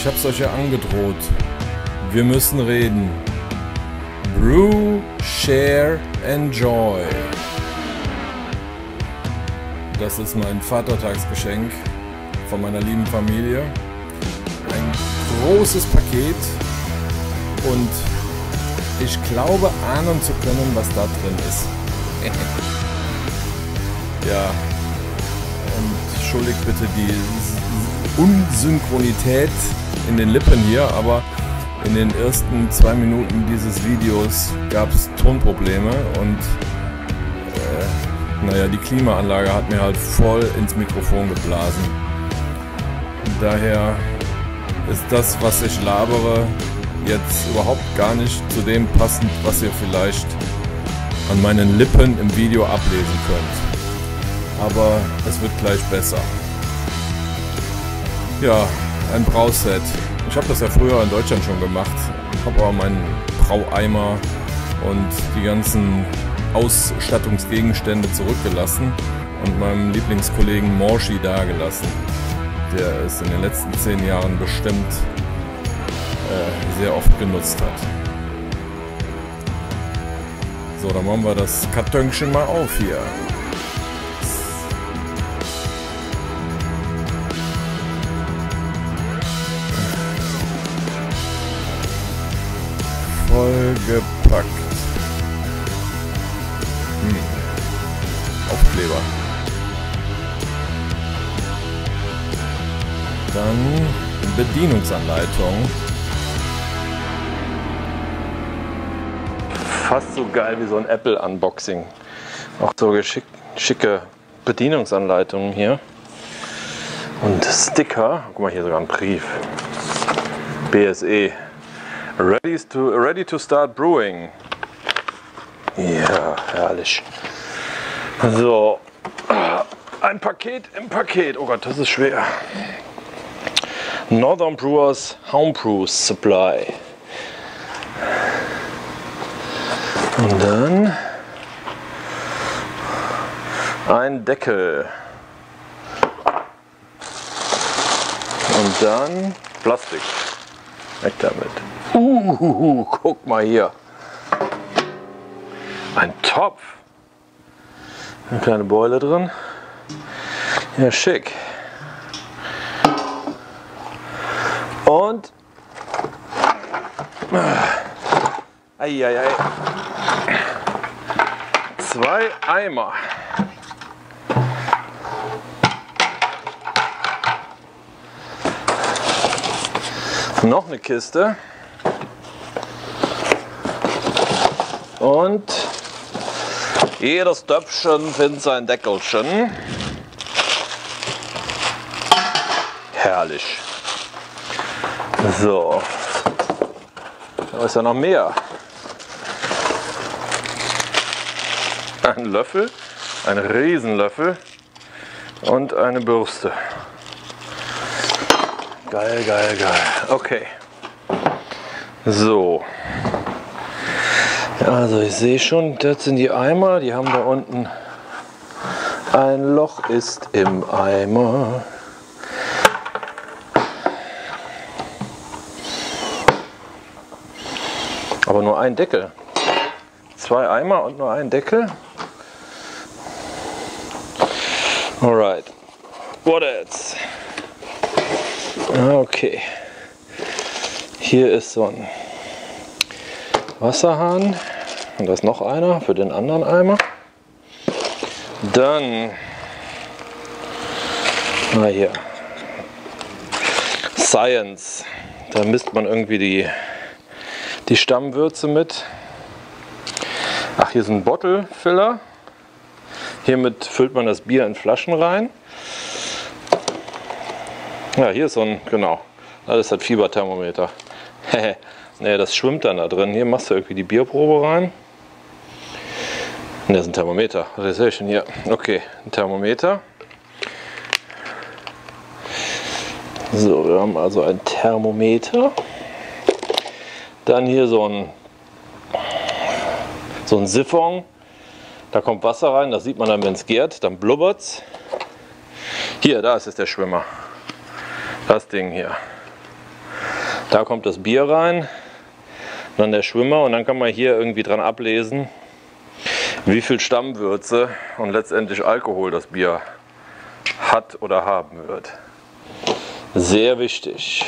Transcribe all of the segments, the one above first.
Ich hab's euch ja angedroht. Wir müssen reden. Brew, share, enjoy. Das ist mein Vatertagsgeschenk von meiner lieben Familie. Ein großes Paket und ich glaube ahnen zu können, was da drin ist. Ja, und entschuldigt bitte die Unsynchronität in den Lippen hier, aber in den ersten 2 Minuten dieses Videos gab es Tonprobleme und naja, die Klimaanlage hat mir halt voll ins Mikrofon geblasen. Daher ist das, was ich labere, jetzt überhaupt gar nicht zu dem passend, was ihr vielleicht an meinen Lippen im Video ablesen könnt. Aber es wird gleich besser. Ja, ein Brauset. Ich habe das ja früher in Deutschland schon gemacht. Ich habe aber meinen Braueimer und die ganzen Ausstattungsgegenstände zurückgelassen und meinem Lieblingskollegen Morschi dagelassen, der es in den letzten 10 Jahren bestimmt sehr oft genutzt hat. So, dann machen wir das Kartönchen mal auf hier. Vollgepackt. Aufkleber. Dann Bedienungsanleitung. Fast so geil wie so ein Apple-Unboxing. Auch so schicke Bedienungsanleitungen hier. Und Sticker. Guck mal, hier sogar ein Brief. BSE. Ready to start brewing. Ja, herrlich. So, ein Paket im Paket. Oh Gott, das ist schwer. Northern Brewers Homebrew Supply. Und dann ein Deckel. Und dann Plastik. Weg damit. Guck mal hier. Ein Topf. Eine kleine Beule drin. Ja, schick. Und eieiei. 2 Eimer. Noch eine Kiste. Und jedes Töpfchen findet sein Deckelchen. Herrlich. So. Da ist ja noch mehr. Ein Löffel, ein Riesenlöffel und eine Bürste. Geil, geil, geil. Okay. So. Also ich sehe schon, das sind die Eimer. Die haben da unten ein Loch ist im Eimer. Aber nur ein Deckel. 2 Eimer und nur ein Deckel. Alright. What else? Okay. Hier ist so ein Wasserhahn. Und da ist noch einer für den anderen Eimer. Dann hier Science. Da misst man irgendwie die Stammwürze mit. Ach, hier ist ein Bottle Filler. Hiermit füllt man das Bier in Flaschen rein. Ja, hier ist so ein, genau, das ist das Fieberthermometer. Ne, das schwimmt dann da drin. Hier machst du irgendwie die Bierprobe rein. Ne, das ist ein Thermometer. Was sehe ich denn hier? Okay, ein Thermometer. So, wir haben also ein Thermometer. Dann hier so ein Siphon. Da kommt Wasser rein, das sieht man dann, wenn es gärt, dann blubbert es. Hier, da ist es der Schwimmer. Das Ding hier. Da kommt das Bier rein, dann der Schwimmer und dann kann man hier irgendwie dran ablesen, wie viel Stammwürze und letztendlich Alkohol das Bier hat oder haben wird. Sehr wichtig.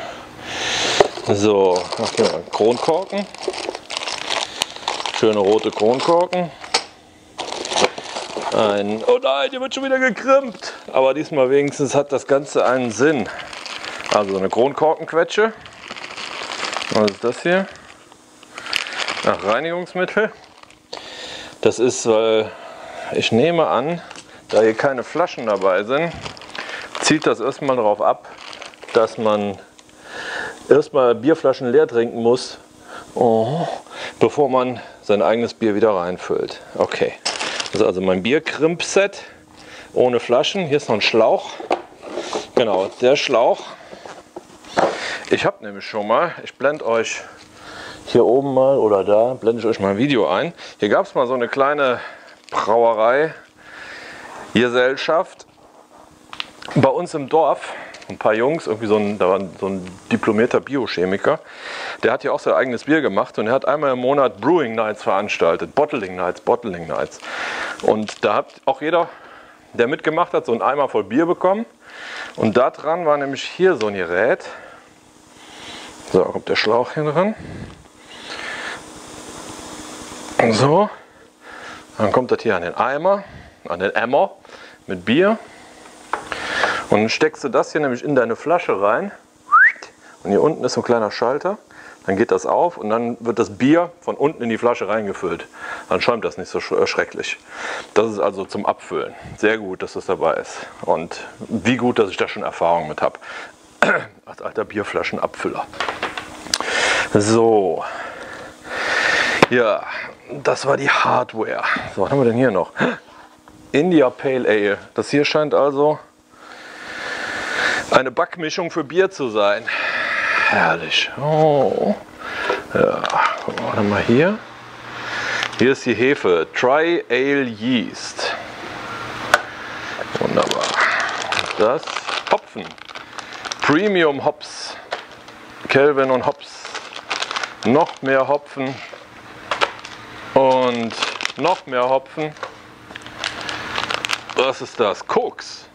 So, Kronkorken. Schöne rote Kronkorken. Oh nein, der wird schon wieder gekrimpt. Aber diesmal wenigstens hat das Ganze einen Sinn. Also eine Kronkorkenquetsche. Was ist das hier? Ach, Reinigungsmittel. Das ist, weil ich nehme an, da hier keine Flaschen dabei sind, zielt das erstmal darauf ab, dass man erstmal Bierflaschen leer trinken muss, bevor man sein eigenes Bier wieder reinfüllt. Okay, das ist also mein Bierkrimp-Set ohne Flaschen. Hier ist noch ein Schlauch. Genau, der Schlauch. Ich habe nämlich schon mal, ich blende euch hier oben mal oder da, blende ich euch mal ein Video ein. Hier gab es mal so eine kleine Brauerei, Gesellschaft bei uns im Dorf. Ein paar Jungs, irgendwie da war so ein diplomierter Biochemiker, der hat hier auch sein eigenes Bier gemacht und er hat einmal im Monat Brewing Nights veranstaltet, Bottling Nights. Und da hat auch jeder, der mitgemacht hat, so einen Eimer voll Bier bekommen. Und da dran war nämlich hier so ein Gerät. So, kommt der Schlauch hier dran. So, dann kommt das hier an den Eimer, an den Emmer mit Bier. Und dann steckst du das hier nämlich in deine Flasche rein. Und hier unten ist so ein kleiner Schalter. Dann geht das auf und dann wird das Bier von unten in die Flasche reingefüllt. Dann schäumt das nicht so schrecklich. Das ist also zum Abfüllen. Sehr gut, dass das dabei ist. Und wie gut, dass ich da schon Erfahrung mit habe. Als alter Bierflaschenabfüller. So. Ja, das war die Hardware. So, was haben wir denn hier noch? India Pale Ale. Das hier scheint also eine Backmischung für Bier zu sein. Herrlich. Oh. Ja, warte mal hier. Hier ist die Hefe. Try Ale Yeast. Wunderbar. Das Hopfen. Premium Hops. Kelvin und Hops. Noch mehr Hopfen. Und noch mehr Hopfen. Was ist das? Koks.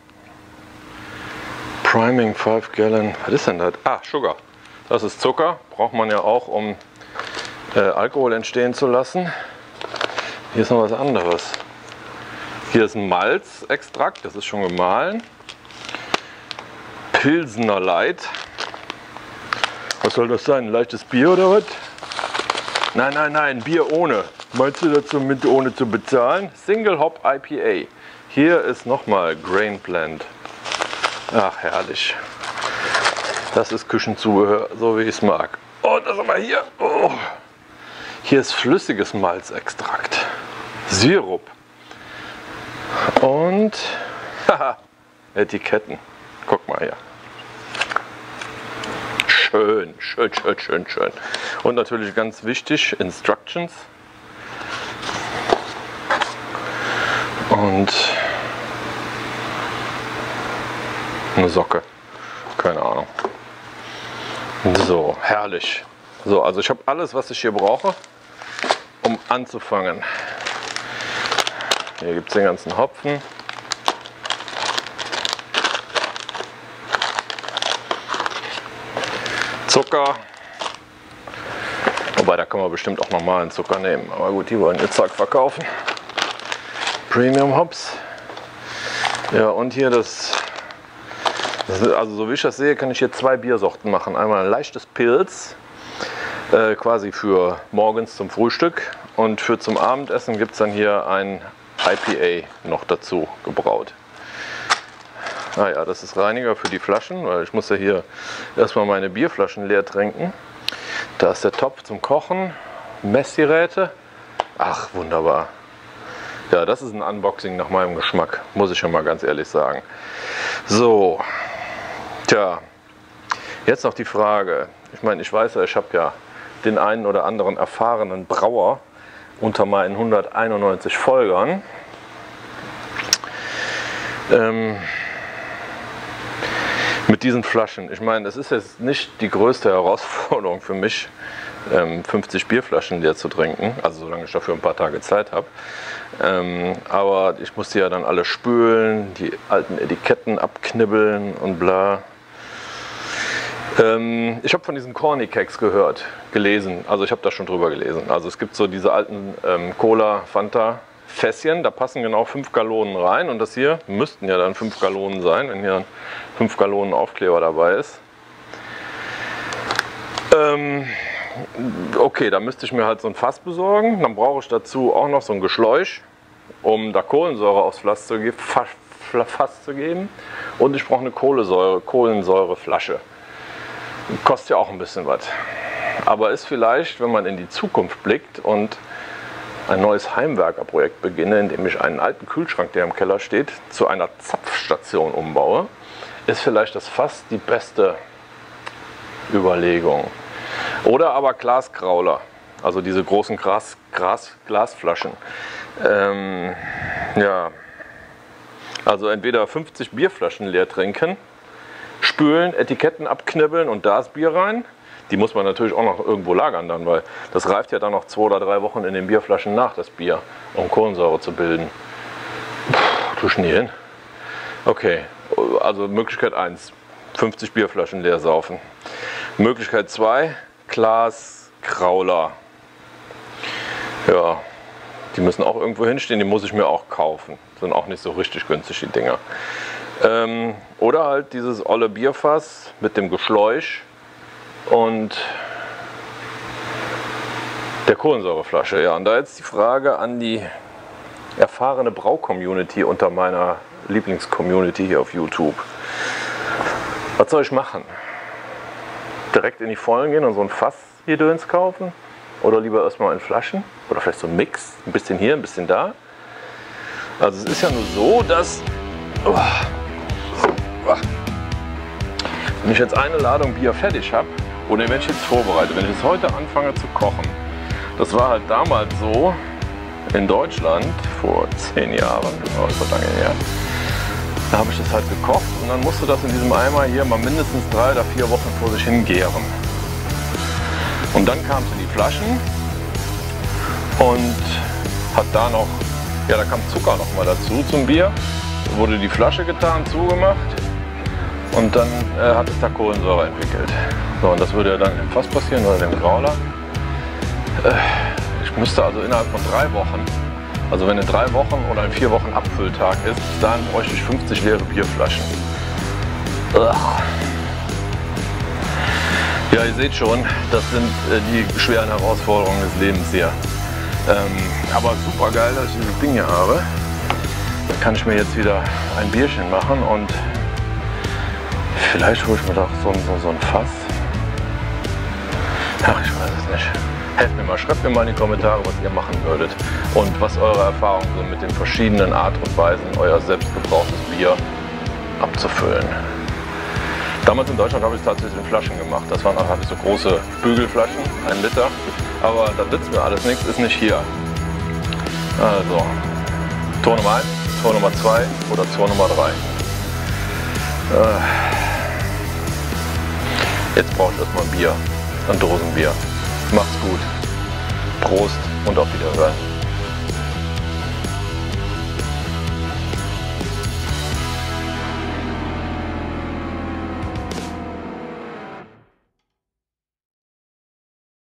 Priming 5 Gallon. Was ist denn das? Ah, Sugar. Das ist Zucker. Braucht man ja auch, um Alkohol entstehen zu lassen. Hier ist noch was anderes. Hier ist ein Malzextrakt. Das ist schon gemahlen. Pilsener Light. Was soll das sein? Ein leichtes Bier oder was? Nein, nein, nein. Bier ohne. Meinst du dazu mit ohne zu bezahlen? Single Hop IPA. Hier ist nochmal Grain Blend. Ach, herrlich. Das ist Küchenzubehör, so wie ich es mag. Und das haben wir hier. Oh. Hier ist flüssiges Malzextrakt. Sirup. Und haha, Etiketten. Guck mal hier. Schön, schön, schön, schön, schön. Und natürlich ganz wichtig, Instructions. Und eine Socke. Keine Ahnung. So, herrlich. So, also ich habe alles, was ich hier brauche, um anzufangen. Hier gibt es den ganzen Hopfen. Zucker. Wobei, da kann man bestimmt auch normalen Zucker nehmen. Aber gut, die wollen ihr Zeug verkaufen. Premium Hops. Ja, und hier das also so wie ich das sehe, kann ich hier zwei Biersorten machen. Einmal ein leichtes Pilz, quasi für morgens zum Frühstück. Und für zum Abendessen gibt es dann hier ein IPA noch dazu gebraut. Ah ja, das ist Reiniger für die Flaschen, weil ich muss ja hier erstmal meine Bierflaschen leer trinken. Da ist der Topf zum Kochen, Messgeräte. Ach, wunderbar. Ja, das ist ein Unboxing nach meinem Geschmack, muss ich schon mal ganz ehrlich sagen. So, tja, jetzt noch die Frage. Ich meine, ich weiß ja, ich habe ja den einen oder anderen erfahrenen Brauer unter meinen 191 Folgern. Mit diesen Flaschen. Ich meine, es ist jetzt nicht die größte Herausforderung für mich, 50 Bierflaschen leer zu trinken, also solange ich dafür ein paar Tage Zeit habe. Aber ich muss die ja dann alle spülen, die alten Etiketten abknibbeln und bla. Ich habe von diesen Corny Kegs gelesen, also ich habe da schon drüber gelesen. Also es gibt so diese alten Cola, Fanta Fässchen, da passen genau 5 Gallonen rein und das hier müssten ja dann 5 Gallonen sein, wenn hier ein 5 Gallonen Aufkleber dabei ist. Okay, da müsste ich mir halt so ein Fass besorgen, dann brauche ich dazu auch noch so ein Geschläuch, um da Kohlensäure aufs Fass zu geben, und ich brauche eine Kohlensäureflasche. Kostet ja auch ein bisschen was, aber ist vielleicht, wenn man in die Zukunft blickt und ein neues Heimwerkerprojekt beginne, indem ich einen alten Kühlschrank, der im Keller steht, zu einer Zapfstation umbaue, ist vielleicht das Fass die beste Überlegung. Oder aber Glasgrauler, also diese großen Glasflaschen. Ja, also entweder 50 Bierflaschen leer trinken, spülen, Etiketten abknibbeln und da ist Bier rein. Die muss man natürlich auch noch irgendwo lagern dann, weil das reift ja dann noch 2 oder 3 Wochen in den Bierflaschen nach, das Bier, um Kohlensäure zu bilden. Du Schnielen. Okay, also Möglichkeit 1, 50 Bierflaschen leer saufen. Möglichkeit 2, Glasgrauler. Ja, die müssen auch irgendwo hinstehen, die muss ich mir auch kaufen. Sind auch nicht so richtig günstig, die Dinger. Oder halt dieses olle Bierfass mit dem Geschläuch und der Kohlensäureflasche. Ja, und da jetzt die Frage an die erfahrene Brau-Community unter meiner Lieblings-Community hier auf YouTube. Was soll ich machen? Direkt in die Vollen gehen und so ein Fass hier Döns kaufen? Oder lieber erstmal in Flaschen? Oder vielleicht so ein Mix? Ein bisschen hier, ein bisschen da? Also es ist ja nur so, dass wenn ich jetzt eine Ladung Bier fertig habe, oder wenn ich jetzt vorbereite, wenn ich jetzt heute anfange zu kochen, das war halt damals so in Deutschland vor 10 Jahren, genau, das war lange her, da habe ich das halt gekocht und dann musste das in diesem Eimer hier mal mindestens 3 oder 4 Wochen vor sich hin gären. Und dann kam es in die Flaschen und hat da noch, ja, da kam Zucker noch mal dazu zum Bier, da wurde die Flasche getan, zugemacht. Und dann hat es da Kohlensäure entwickelt. So, und das würde ja dann im Fass passieren oder im Grauler. Ich müsste also innerhalb von 3 Wochen, also wenn in 3 Wochen oder in 4 Wochen Abfülltag ist, bis dahin bräuchte ich 50 leere Bierflaschen. Ja, ihr seht schon, das sind die schweren Herausforderungen des Lebens hier. Aber super geil, dass ich dieses Ding hier habe. Da kann ich mir jetzt wieder ein Bierchen machen und vielleicht hole ich mir doch so ein Fass. Ach, ich weiß es nicht. Helft mir mal, schreibt mir mal in die Kommentare, was ihr machen würdet und was eure Erfahrungen sind mit den verschiedenen Art und Weisen, euer selbstgebrauchtes Bier abzufüllen. Damals in Deutschland habe ich es tatsächlich in Flaschen gemacht. Das waren hatte ich so große Bügelflaschen, 1 Liter. Aber da nützt mir alles nichts, ist nicht hier. Also, Tor Nummer 1, Tor Nummer 2 oder Tor Nummer 3. Jetzt brauche ich erstmal Bier, ein Dosenbier. Macht's gut. Prost und auf Wiederhören.